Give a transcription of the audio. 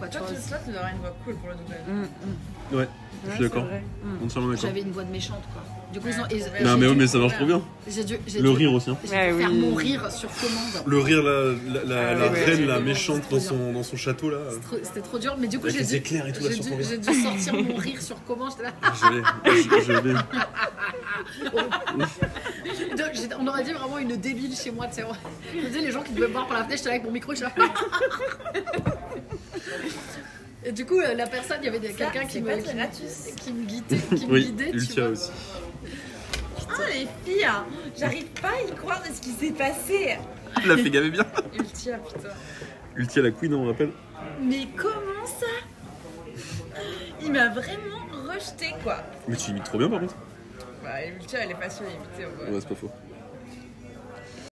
quoi. Tu Toi, vois. tu aurais une voix cool pour le doublage. Ouais, je suis d'accord. Entièrement d'accord. J'avais une voix de méchante, quoi. Du coup, Ouais. Non, mais ça marche trop bien. J'ai dû Le rire aussi. Hein. faire mon rire sur commande. Le rire, la reine, la méchante dans son château là. C'était trop dur, mais du coup, Avec les éclairs et tout, là, sur ton j'ai dû sortir mon rire sur commande. J'étais là. Je l'ai. On aurait dit vraiment une débile chez moi, tu sais. Je me disais, les gens qui devaient me voir par la fenêtre, j'étais là avec mon micro, je suis là. Et du coup, la personne, il y avait quelqu'un qui me guidait. Oui, tu Ultia vois. aussi. Putain, les filles, hein, j'arrive pas à y croire de ce qui s'est passé. La fait gaver bien. Ultia, putain. Ultia la queen, on rappelle. Mais comment ça? Il m'a vraiment rejeté, quoi. Mais tu imites trop bien par contre. Bah, Ultia, elle est facile à imiter. Ouais, c'est pas faux.